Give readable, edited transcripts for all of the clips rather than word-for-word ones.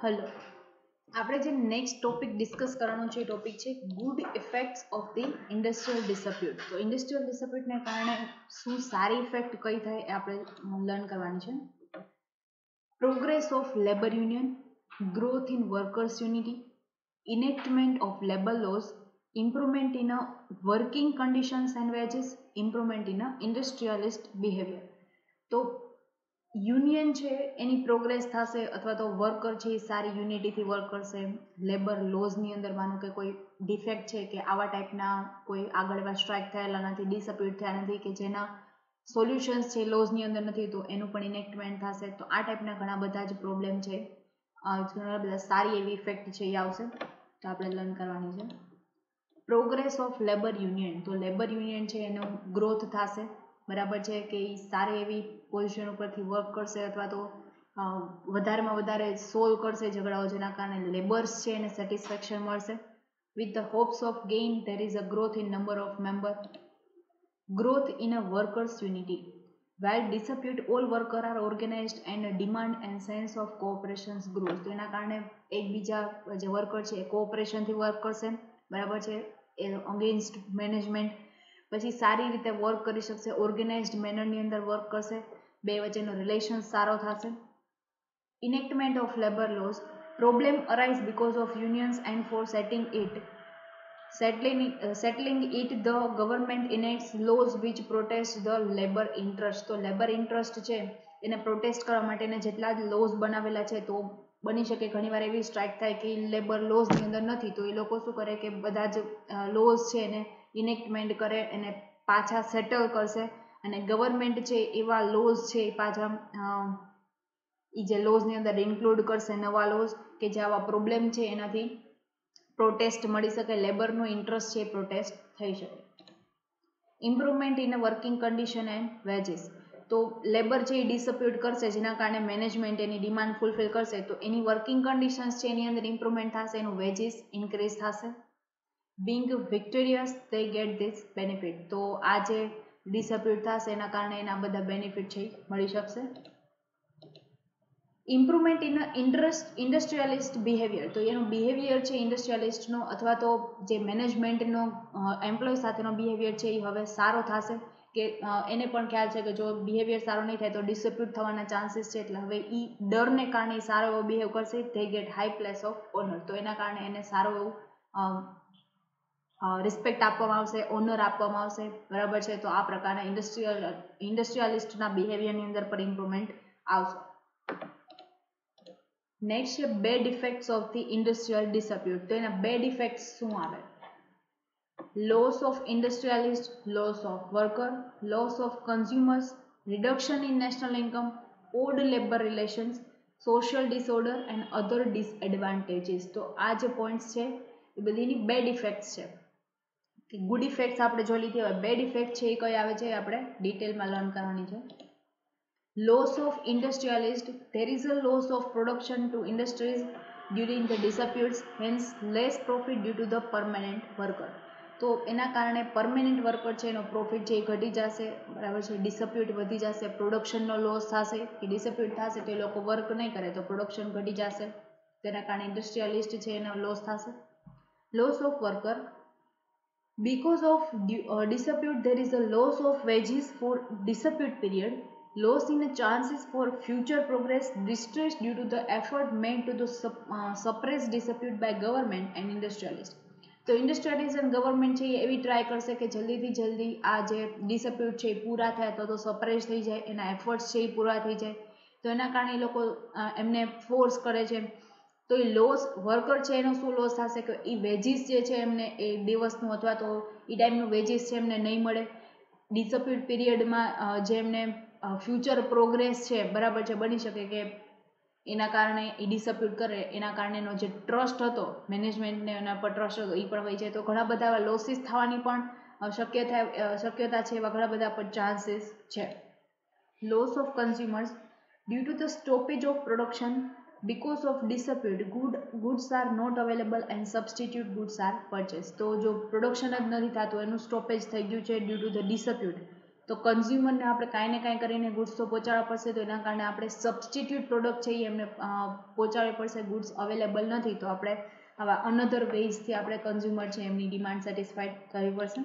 Hello, આપણે જે next topic discuss કરવાનો છે એ ટોપિક છે good effects of the industrial dispute. તો ઇન્ડસ્ટ્રીયલ ડિસપ્યુટને કારણે શું સારી ઇફેક્ટ કઈ થાય એ આપણે લર્ન કરવાની છે. Progress of labour union, growth in workers unity, enactment of labor laws, improvement in a working conditions and wages, improvement in a industrialist behavior. તો યુનિયન છે એની પ્રોગ્રેસ થશે અથવા તો વર્કર છે એ સારી યુનિટીથી વર્ક કરશે. લેબર લોઝની અંદર માનો કે કોઈ ડિફેક્ટ છે કે આવા ટાઈપના કોઈ આગળ એવા સ્ટ્રાઇક થયેલા નથી, ડિસપ્યુટ થયા નથી કે જેના સોલ્યુશન્સ છે લોઝની અંદર નથી, તો એનું પણ ઇનેક્ટમેન્ટ થશે. તો આ ટાઈપના ઘણા બધા જ પ્રોબ્લેમ છે, ઘણા બધા સારી એવી ઇફેક્ટ છે એ આવશે. તો આપણે લર્ન કરવાની છે પ્રોગ્રેસ ઓફ લેબર યુનિયન. તો લેબર યુનિયન છે એનો ગ્રોથ થશે, બરાબર છે, કે એ સારી એવી પોઝિશન ઉપરથી વર્ક કરશે અથવા તો વધારેમાં વધારે સોલ્વ કરશે ઝઘડાઓ, જેના કારણે લેબર્સ છે એને સેટિસ્ફેક્શન મળશે. With the hopes of gain there is a growth in number of member, growth in a workers unity. While dispute all worker are organized and demand and sense of cooperation grows. તો એના કારણે એકબીજા જે worker છે એ કોઓપરેશનથી work કરશે, બરાબર છે, એ against management. પછી સારી રીતે વર્ક કરી શકશે, ઓર્ગેનાઇઝડ મેનરની અંદર વર્ક કરશે, બે વચ્ચેનો રિલેશન સારો થશે. Enactment of labour laws, problem arise because of unions and for settling it the government enacts laws which protest the labor interest. તો લેબર ઇન્ટરેસ્ટ છે એને પ્રોટેસ્ટ કરવા માટેને જેટલા જ લોઝ બનાવેલા છે, તો બની શકે ઘણીવાર એવી સ્ટ્રાઇક થાય કે લેબર લોઝની અંદર નથી, તો એ લોકો શું કરે કે બધા જ લોઝ છે એને ઇનેક્ટમેન્ટ કરે, એને પાછા સેટલ કરશે, અને ગવર્મેન્ટ છે એવા લોઝ છે એ પાછા એ જે લોઝની અંદર ઇન્ક્લુડ કરશે નવા લોઝ કે જે આવા પ્રોબ્લેમ છે એનાથી પ્રોટેસ્ટ મળી શકે, લેબરનો ઇન્ટરેસ્ટ છે પ્રોટેસ્ટ થઈ શકે. Improvement in working condition and wages. તો લેબર છે એ ડિસપ્યુટ કરશે જેના કારણે મેનેજમેન્ટ એની ડિમાન્ડ ફૂલફિલ કરશે, તો એની વર્કિંગ કન્ડિશન્સ છે એની અંદર ઇમ્પ્રુવમેન્ટ થશે, એનું વેજીસ ઇન્ક્રીઝ થશે. Being victorious they get this benefit. તો આ જે ડિસપ્યુટ થશે એના કારણે એના બધા બેનિફિટ છે મળી શકશે. Improvement in industrialist behaviour. તો એનો બિહેવિયર છે ઇન્ડસ્ટ્રીયલિસ્ટનો અથવા તો જે મેનેજમેન્ટનો એમ્પ્લોય સાથેનો બિહેવિયર છે એ હવે સારો થશે, કે એને પણ ખ્યાલ છે કે જો બિહેવિયર સારો નહીં થાય તો ડિસપ્યુટ થવાના ચાન્સીસ છે, એટલે હવે એ ડરને કારણે સારો એવો બિહેવ કરશે. They get high place of honour. તો એના કારણે એને સારું એવું રિસ્પેક્ટ આપવામાં આવશે, ઓનર આપવામાં આવશે, બરાબર છે. તો આ પ્રકારના ઇન્ડસ્ટ્રીયલિસ્ટના બિહેવિયરની અંદર પણ ઇમ્પ્રુવમેન્ટ આવશે. નેક્સ્ટ છે bad effects of the industrial dispute. તો એના બેડ ઇફેક્ટ્સ શું આવે? Loss of industrialist, loss of worker, loss of consumers, reduction in national income, odd labour relations, social disorder and other disadvantages. તો આ જે points છે એ બધીની બેડ ઇફેક્ટ્સ છે. ગુડ ઇફેક્ટ્સ આપણે જોઈ લીધી, હવે બેડ ઇફેક્ટ છે એ કઈ આવે છે આપણે ડિટેલમાં લર્ન કરવાની છે. Loss of industrialist, there is a loss of production to industries during the disputes, hence less profit due to the permanent worker. તો એના કારણે પરમેનન્ટ વર્કર છે એનો પ્રોફિટ છે એ ઘટી જશે, બરાબર છે, ડિસપ્યુટ વધી જશે, પ્રોડક્શનનો લોસ થશે કે ડિસપ્યુટ થશે તો એ લોકો વર્ક નહીં કરે તો પ્રોડક્શન ઘટી જશે, તેના કારણે ઇન્ડસ્ટ્રીયલિસ્ટ છે એનો લોસ થશે. Loss of worker, because of dispute there is a loss of wages for dispute period, loss in chances for future progress, distress due to the effort made to the suppress dispute by government and industrialist. તો industrialist અને government છે એ એવી try કરશે કે જલ્દીથી જલ્દી આ જે ડિસ્પ્યુટ છે એ પૂરા થાય તો સપ્રેસ થઈ જાય, એના એફર્ટ્સ છે એ પૂરા થઈ જાય, તો એના કારણે એ લોકો એમને ફોર્સ કરે છે. તો એ લોસ વર્કર છે એનો શું લોસ થશે કે એ વેજીસ જે છે એમને એ દિવસનું અથવા તો એ ટાઈમનું વેજીસ છે એમને નહીં મળે. ડિસ્પ્યુટ પીરિયડમાં જે એમને ફ્યુચર પ્રોગ્રેસ છે, બરાબર છે, બની શકે કે એના કારણે એ ડિસ્પ્યુટ કરે એના કારણે એનો જે ટ્રસ્ટ હતો મેનેજમેન્ટને એના પર ટ્રસ્ટ હતો એ પણ વહી જાય, તો ઘણા બધા એવા લોસીસ થવાની પણ શક્યતા છે, એવા ઘણા બધા પણ ચાન્સીસ છે. Loss of consumers, due to the stoppage of production because of dispute goods are not available and substitute goods are purchased. તો જો પ્રોડક્શન જ નથી થતું, એનું સ્ટોપેજ થઈ ગયું છે ડ્યુ ટુ ધ ડિસ્પ્યુટ, તો કન્ઝ્યુમરને આપણે કાંઈ ને કાંઈ કરીને ગુડ્સ તો પહોંચાડવા પડશે, તો એના કારણે આપણે સબસ્ટિટ્યુટ પ્રોડક્ટ છે એ એમને પહોંચાડવી પડશે. ગુડ્સ અવેલેબલ નથી તો આપણે આવા અનધર વેઝથી આપણે કન્ઝ્યુમર છે એમની ડિમાન્ડ સેટિસ્ફાઈડ કરવી પડશે.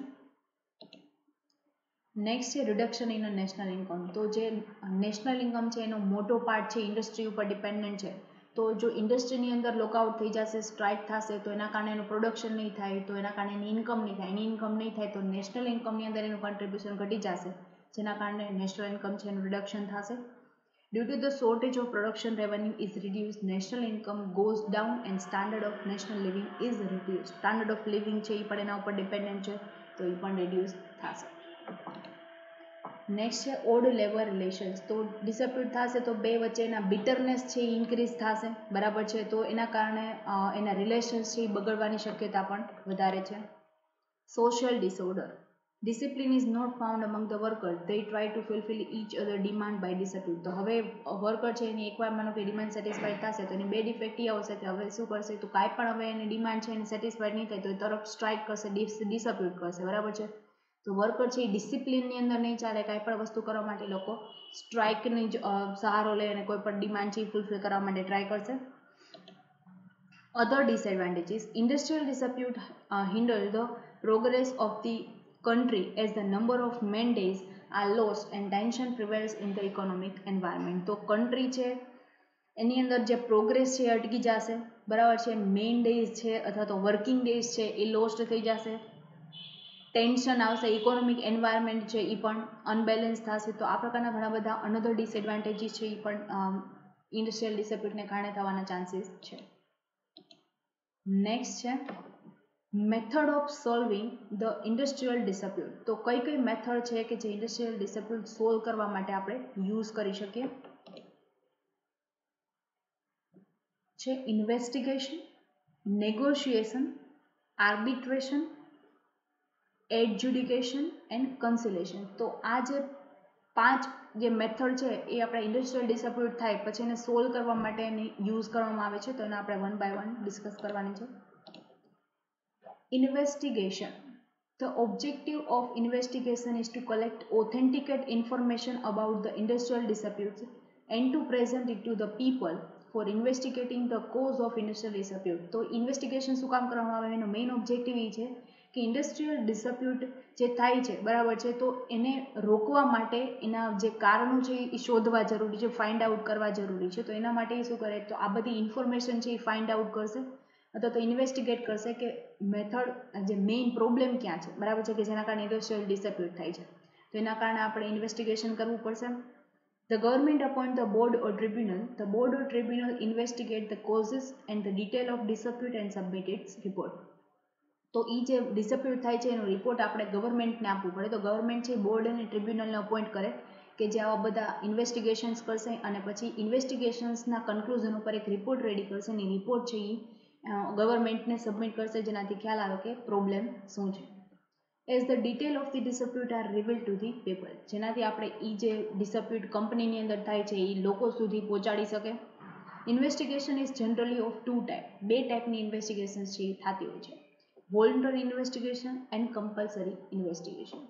નેક્સ્ટ છે રિડક્શન ઇન નેશનલ ઇન્કમ. તો જે નેશનલ ઇન્કમ છે એનો મોટો પાર્ટ છે ઇન્ડસ્ટ્રી ઉપર ડિપેન્ડન્ટ છે. તો જો ઇન્ડસ્ટ્રીની અંદર લોકઆઉટ થઈ જશે, સ્ટ્રાઇક થશે, તો એના કારણે એનું પ્રોડક્શન નહીં થાય, તો એના કારણે એની ઇન્કમ નહીં થાય. એની ઇન્કમ નહીં થાય તો નેશનલ ઇન્કમની અંદર એનું કન્ટ્રીબ્યુશન ઘટી જશે, જેના કારણે નેશનલ ઇન્કમ છે એનું રિડક્શન થશે. Due to the shortage of production revenue is reduced, national income goes down and standard of national living is reduced. Standard of living છે એ પણ એના ઉપર ડિપેન્ડન્ટ છે, તો એ પણ રિડ્યુસ થશે. નેક્સ્ટ છે ઓડ લેબર રિલેશન્સ. તો ડિસપ્યુટ થશે તો બે વચ્ચેના બિટરનેસ છે એ ઇન્ક્રીઝ થશે, બરાબર છે, તો એના કારણે એના રિલેશન્સ છે એ બગડવાની શક્યતા પણ વધારે છે. Social disorder. Discipline is not found among the workers. They try to fulfill each other demand by dispute. તો હવે વર્કર છે એની એકવાર માનો કે ડિમાન્ડ સેટિસ્ફાઈડ થશે તો એની બે ડિફેક્ટ એ આવશે કે હવે શું કરશે, તો કાંઈ પણ હવે એની ડિમાન્ડ છે એને સેટિસ્ફાઈડ નહીં થાય તો એ તરફ સ્ટ્રાઇક કરશે, ડિસપ્યુટ કરશે, બરાબર છે. તો વર્કર છે એ ડિસિપ્લિનની અંદર નહીં ચાલે, કાંઈ પણ વસ્તુ કરવા માટે લોકો સ્ટ્રાઇકની જ સહારો લે અને કોઈ પણ ડિમાન્ડ છે એ ફૂલફિલ કરવા માટે ટ્રાય કરશે. Other disadvantages: industrial dispute hinder the progress of the country as the number of man days are lost and tension prevails in the economic environment. તો કન્ટ્રી છે એની અંદર જે પ્રોગ્રેસ છે એ અટકી જશે, બરાબર છે, મેઇન ડેઝ છે અથવા તો વર્કિંગ ડેઝ છે એ લોસ્ટ થઈ જશે, ટેન્શન આવશે, ઇકોનોમિક એન્વાયરમેન્ટ છે એ પણ અનબેલેન્સ થશે. તો આ પ્રકારના ઘણા બધા અનધર ડિસએડવાન્ટેજીસ છે એ પણ ઇન્ડસ્ટ્રીયલ ડિસ્પ્યુટને કારણે થવાના ચાન્સીસ છે. નેક્સ્ટ છે method of solving the industrial dispute. તો કઈ કઈ મેથડ છે કે જે ઇન્ડસ્ટ્રીયલ ડિસ્પ્યુટ સોલ્વ કરવા માટે આપણે યુઝ કરી શકીએ છે? Investigation, negotiation, arbitration, adjudication and conciliation. તો આ જે 5 જે મેથડ છે એ આપણા ઇન્ડસ્ટ્રીયલ ડિસ્પ્યુટ થાય પછી એને સોલ્વ કરવા માટે યુઝ કરવામાં આવે છે, તો એને આપણે વન બાય વન ડિસ્કસ કરવાની છે. Investigation. The objective of investigation is to collect authenticate information about the industrial disputes and to present it to the people for investigating the cause of industrial dispute. તો investigation શું કામ કરવામાં આવે, એનો main objective એ છે કે industrial dispute જે થાય છે, બરાબર છે, તો એને રોકવા માટે એના જે કારણો છે એ શોધવા જરૂરી છે, ફાઇન્ડ આઉટ કરવા જરૂરી છે. તો એના માટે એ શું કરે, તો આ બધી ઇન્ફોર્મેશન છે એ ફાઇન્ડ આઉટ કરશે અથવા તો ઇન્વેસ્ટિગેટ કરશે કે મેથડ જે મેઇન પ્રોબ્લેમ ક્યાં છે, બરાબર છે, કે જેના કારણે ઇન્ડસ્ટ્રીયલ ડિસ્પ્યુટ થાય છે. તો એના કારણે આપણે ઇન્વેસ્ટિગેશન કરવું પડશે. The government appoint the board or tribunal. The board or tribunal investigate the causes and the detail of dispute and submit its report. તો એ જે ડિસ્પ્યુટ થાય છે એનો રિપોર્ટ આપણે ગવર્મેન્ટને આપવું પડે. તો ગવર્મેન્ટ છે બોર્ડ અને ટ્રિબ્યુનલને અપોઇન્ટ કરે કે જે આવા બધા ઇન્વેસ્ટિગેશન્સ કરશે અને પછી ઇન્વેસ્ટિગેશન્સના કન્ક્લુઝન ઉપર એક રિપોર્ટ રેડી કરશે અને રિપોર્ટ છે એ ગવર્મેન્ટને સબમિટ કરશે, જેનાથી ખ્યાલ આવે કે પ્રોબ્લેમ શું છે. As the detail of the dispute are reveal to the people. જેનાથી આપણે એ જે ડિસ્પ્યુટ કંપનીની અંદર થાય છે એ લોકો સુધી પહોંચાડી શકે. Investigation is generally of 2 type. 2 ટાઈપની ઇન્વેસ્ટિગેશન છે એ થતી હોય છે. Voluntary investigation and compulsory investigation.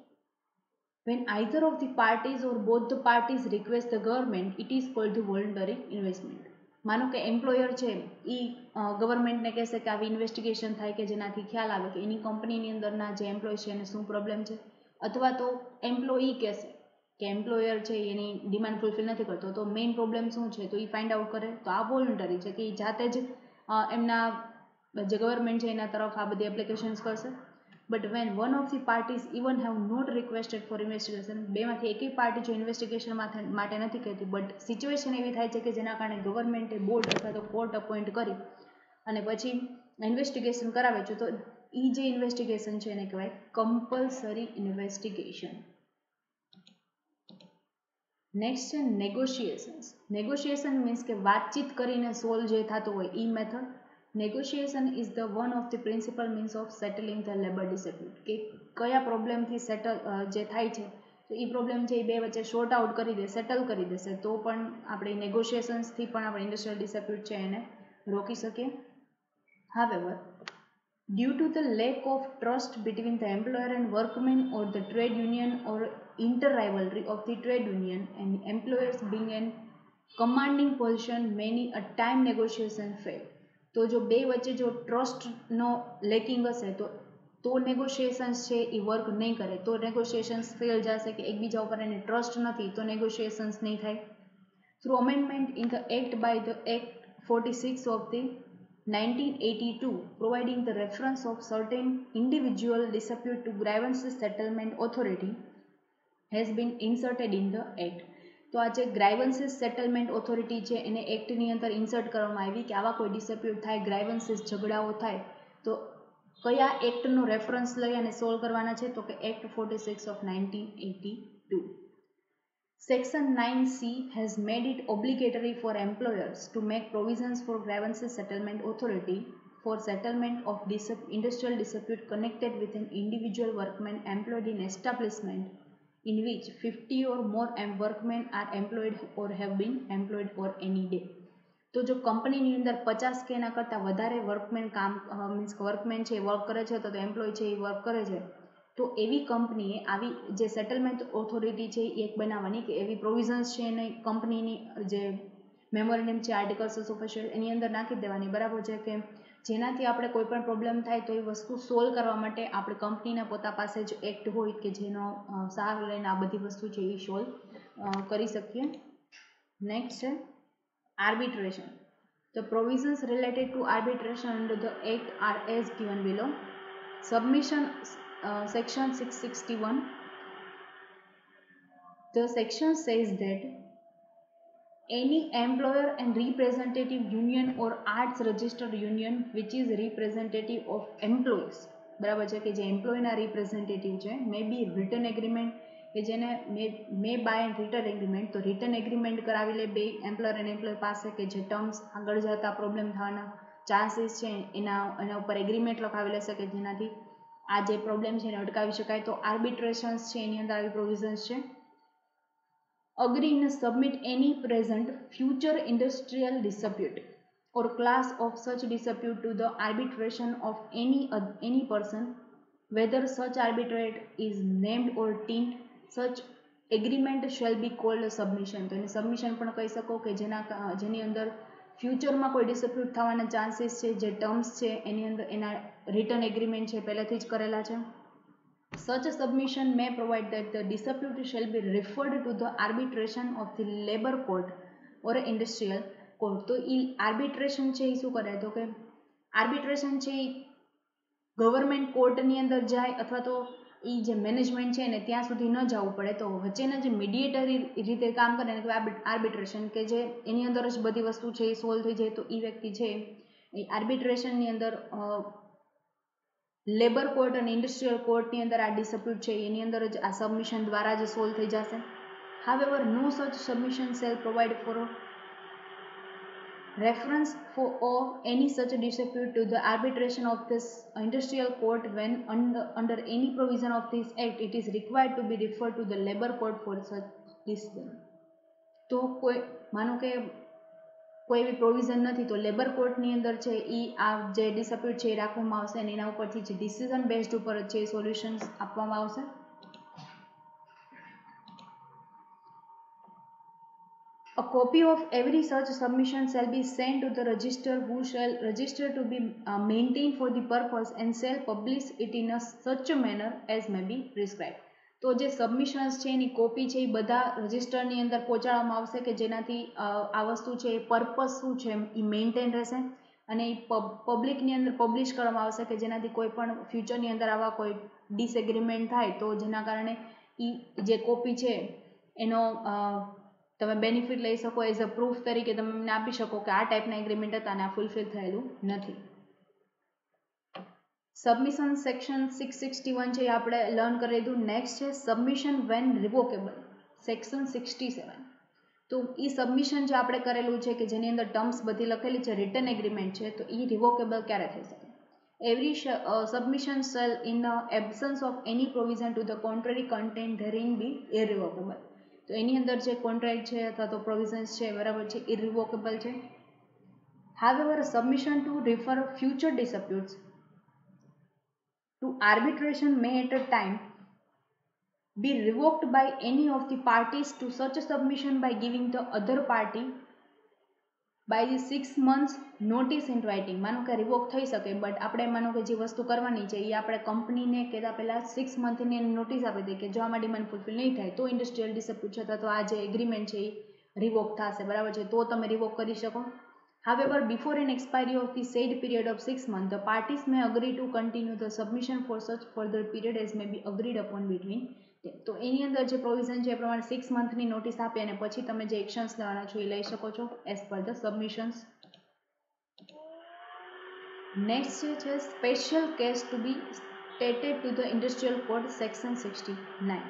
When either of the parties or both the parties request the government, it is called the voluntary investment. માનો કે એમ્પ્લોયર છે એ ગવર્મેન્ટને કહેશે કે આવી ઇન્વેસ્ટિગેશન થાય કે જેનાથી ખ્યાલ આવે કે એની કંપનીની અંદરના જે એમ્પ્લોય છે એને શું પ્રોબ્લેમ છે, અથવા તો એમ્પ્લોયી કહેશે કે એમ્પ્લોયર છે એની ડિમાન્ડ ફૂલફિલ નથી કરતો, તો મેઇન પ્રોબ્લેમ શું છે તો એ ફાઇન્ડ આઉટ કરે. તો આ વોલન્ટરી છે કે એ જાતે જ એમના જે ગવર્મેન્ટ છે એના તરફ આ બધી એપ્લિકેશન્સ કરશે. But when one of the parties even have not requested for investigation, બેમાંથી એકેય પાર્ટી જો ઇન્વેસ્ટિગેશન માટે નથી કહેતી, બટ સિચ્યુએશન એવી થાય છે કે જેના કારણે ગવર્મેન્ટે બોર્ડ અથવા તો કોર્ટ અપોઇન્ટ કરી અને પછી ઇન્વેસ્ટિગેશન કરાવે છે, તો એ જે ઇન્વેસ્ટિગેશન છે એને કહેવાય કમ્પલસરી ઇન્વેસ્ટિગેશન. નેક્સ્ટ છે નેગોશિએશન્સ. નેગોશિએશન મીન્સ કે વાતચીત કરીને સોલ્વ જે થતું હોય એ method. Negotiation is the one of the principal means of settling the labor dispute. કે કયા પ્રોબ્લેમથી જે થાય છે તો એ પ્રોબ્લેમ છે એ બે વચ્ચે શોર્ટ આઉટ કરી દે, સેટલ કરી દેશે, તો પણ આપણે નેગોશિએશન્સથી પણ આપણે ઇન્ડસ્ટ્રીયલ ડિસ્પ્યુટ છે એને રોકી શકીએ. However, due to the lack of trust between the employer and workmen or the trade union or inter-rivalry of the trade union and employers being in commanding position many a time negotiation fail. તો જો બે વચ્ચે જો ટ્રસ્ટનો lacking હશે તો નેગોશિએશન્સ છે એ work નહીં કરે, તો નેગોશિએશન્સ ફેલ જશે કે એકબીજા ઉપર એને ટ્રસ્ટ નથી તો નેગોશિએશન્સ નહીં થાય. Through amendment in the act by the act 46 of the 1982 providing the reference of certain individual dispute to grievances settlement authority has been inserted in the act. તો આ જે ગ્રાઇવન્સીસ સેટલમેન્ટ ઓથોરિટી છે એને એક્ટની અંદર ઇન્સર્ટ કરવામાં આવી કે આવા કોઈ ડિસ્પ્યુટ થાય, ગ્રાઇવન્સીસ ઝઘડાઓ થાય તો કયા એક્ટનો રેફરન્સ લઈ અને સોલ્વ કરવાના છે, તો કે act 46 of 1982. Section 9C has made it obligatory for employers to make provisions for grievances settlement authority for settlement of industrial dispute connected with an individual workman employed in establishment in which 50 or more workmen are employed or have been employed for any day. તો જો કંપનીની અંદર 50 કે એના કરતાં વધારે workmen કામ means workmen છે વર્ક કરે છે તો એમ્પ્લોય છે એ વર્ક કરે છે, તો એવી કંપનીએ આવી જે સેટલમેન્ટ ઓથોરિટી છે એ એક બનાવવાની કે એવી પ્રોવિઝન્સ છે એને કંપનીની જે મેમોરેન્ડમ છે આર્ટિકલ્સ ઓફ ઓફિશિયલ એની અંદર નાખી દેવાની, બરાબર છે, કે જેનાથી આપણે કોઈ પણ પ્રોબ્લેમ થાય તો એ વસ્તુ સોલ્વ કરવા માટે આપણે કંપનીના પોતા પાસે જ એક્ટ હોય કે જેનો સહારો લઈને આ બધી વસ્તુ છે એ સોલ્વ કરી શકીએ. નેક્સ્ટ છે arbitration. The provisions related to arbitration under the Act are as given below. Submission section 661. The section says that any employer and representative union or arts registered union which is representative of employees, બરાબર છે, કે જે એમ્પ્લોયના representative છે, મે બી return agreement કે જેને may by and written agreement, તો written agreement કરાવી લે બે એમ્પ્લોયર અને એમ્પ્લોય પાસે કે જે ટર્મ્સ આગળ જતા પ્રોબ્લેમ થવાના ચાન્સીસ છે એના ઉપર એગ્રીમેન્ટ લખાવી લેશે કે જેનાથી આ જે પ્રોબ્લેમ છે એને અટકાવી શકાય. તો આર્બિટ્રેશન્સ છે એની અંદર આવી પ્રોવિઝન્સ છે. Agree and submit any present future industrial dispute or class of such dispute to the arbitration of any person, whether such arbitrate is named or deemed. Such agreement shall be called a submission. તો એને submission પણ કહી શકો કે જેની અંદર ફ્યુચરમાં કોઈ ડિસ્પ્યુટ થવાના ચાન્સીસ છે, જે ટર્મ્સ છે એની અંદર એના રિટર્ન એગ્રીમેન્ટ છે પહેલેથી જ કરેલા છે. Such a submission may provide that the dispute shall be referred to the arbitration of the labor court or industrial court. તો એ આર્બિટ્રેશન છે એ શું કરે, તો કે આર્બિટ્રેશન છે એ ગવર્મેન્ટ કોર્ટની અંદર જાય અથવા તો એ જે મેનેજમેન્ટ છે એને ત્યાં સુધી ન જવું પડે, તો વચ્ચેના જે મીડિયેટરી રીતે કામ કરે એને આર્બિટ્રેશન, કે જે એની અંદર જ બધી વસ્તુ છે એ સોલ્વ થઈ જાય. તો એ વ્યક્તિ છે એ આર્બિટ્રેશનની અંદર લેબર કોર્ટ અને ઇન્ડસ્ટ્રીયલ કોર્ટની અંદર આ ડિસ્પ્યુટ છે એની અંદર જ આ સબમિશન દ્વારા જ સોલ્વ થઈ જશે. However, no such submission shall provide for reference for any such dispute to the arbitration of this industrial court when under any provision of this act it is required to be referred to the labor court for such dispute. તો માનો કે કોઈ એવી provision નથી તો labour કોર્ટની અંદર છે એ આ જે ડિસ્પ્યુટ છે એ રાખવામાં આવશે અને એના ઉપરથી જે ડિસિઝન બેઝડ ઉપર છે એ સોલ્યુશન્સ આપવામાં આવશે. A copy of every such submission shall be sent to the register who shall register to be maintained for the purpose and shall publish it in such a manner as may be prescribed. તો જે submissions છે એની copy છે એ બધા રજિસ્ટરની અંદર પહોંચાડવામાં આવશે કે જેનાથી આ વસ્તુ છે એ પર્પસ શું છે એ મેન્ટેન રહેશે અને એ પબ્લિકની અંદર પબ્લિશ કરવામાં આવશે કે જેનાથી કોઈ પણ ફ્યુચરની અંદર આવા કોઈ ડિસએગ્રીમેન્ટ થાય તો જેના કારણે એ જે કોપી છે એનો તમે બેનિફિટ લઈ શકો, એઝ અ પ્રૂફ તરીકે તમે એમને આપી શકો કે આ ટાઈપના એગ્રીમેન્ટ હતા અને આ ફૂલફિલ થયેલું નથી. સબમિશન સેક્શન 661 છે એ આપણે લર્ન કરી લીધું. નેક્સ્ટ છે સબમિશન વેન રિવોકેબલ, સેક્શન 67. તો એ સબમિશન જે આપણે કરેલું છે કે જેની અંદર ટર્મ્સ બધી લખેલી છે, રિટર્ન એગ્રીમેન્ટ છે, તો એ રિવોકેબલ ક્યારે થઈ શકે? Every submission shall in absence of any provision to the contrary content therein be irrevocable. તો એની અંદર જે કોન્ટ્રાક્ટ છે અથવા તો પ્રોવિઝન્સ છે બરાબર છે ઇરિવોકેબલ છે. However, submission to refer future disputes to arbitration may at a time be revoked by any of the parties to such a submission by giving the other party by the 6 months notice in writing. માનો કે revoke થઈ શકે, but આપણે માનો કે જે વસ્તુ કરવાની છે એ આપણે કંપનીને કહેતા પહેલાં 6 મંથની નોટિસ આપી દઈએ કે જો આમાં ડિમાન્ડ ફૂલફિલ નહીં થાય તો ઇન્ડસ્ટ્રીયલ ડિસ્પ્યુટ છે તો આ જે એગ્રીમેન્ટ છે એ રિવોક થશે, બરાબર છે, તો તમે રિવોક કરી શકો. However, before an expiry of the said period of 6 months, the parties may agree to continue the submission for such further period as may be agreed upon between them. તો એની અંદર જે પ્રોવિઝન છે એ પ્રમાણે 6 મંથની notice આપી અને પછી તમે જે એક્શન્સ લેવાના છો એ લઈ શકો છો as per the submissions. Next છે special case to be stated to the industrial code section 69.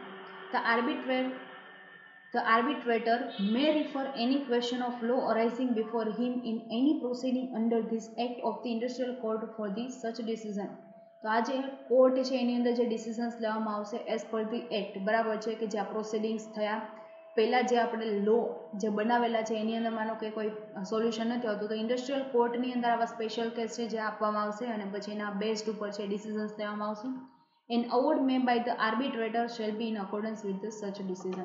The arbitrator may refer any question of law arising before him in any proceeding under this act of the industrial code for the such decision. તો આ જે court છે એની અંદર જે decisions લેવામાં આવશે as per the act, બરાબર છે, કે જે આ પ્રોસિડિંગ્સ થયા પહેલાં જે આપણે લો જે બનાવેલા છે એની અંદર માનો કે કોઈ સોલ્યુશન નથી આવતું તો ઇન્ડસ્ટ્રીયલ કોર્ટની અંદર આવા સ્પેશિયલ કેસ છે જે આપવામાં આવશે અને પછી એના બેઝડ ઉપર છે ડિસિઝન્સ લેવામાં આવશે. An award may by the arbitrator shall be in accordance with the such decision.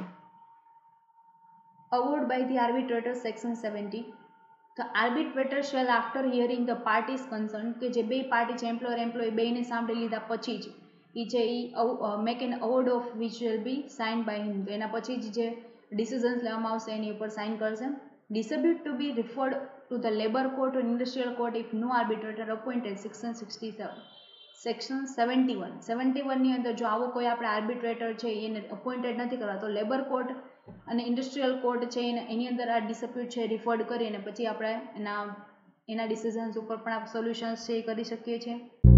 Award by the arbitrator section 70. The arbitrator shall after hearing the parties concerned કે જે બે પાર્ટી છે એમ્પ્લોયર એમ્પ્લોય બેને સાંભળી લીધા પછી જ એ છે એ make an award of which will be sign by him, તો એના પછી જ જે ડિસિઝન્સ લેવામાં આવશે એની ઉપર સાઇન કરશે. Dispute to be referred to the labour court or industrial court if no arbitrator appointed section 67. Section 71ની અંદર જો આવો કોઈ આપણે આર્બિટ્રેટર છે એને અપોઇન્ટેડ નથી કરવા તો લેબર કોર્ટ અને ઇન્ડસ્ટ્રીયલ કોર્ટ છે એની અંદર આ ડિસ્પ્યુટ છે રિફર્ડ કરી અને પછી આપણે એના ડિસિઝન્સ ઉપર પણ આપણે સોલ્યુશન્સ છે એ કરી શકીએ છીએ.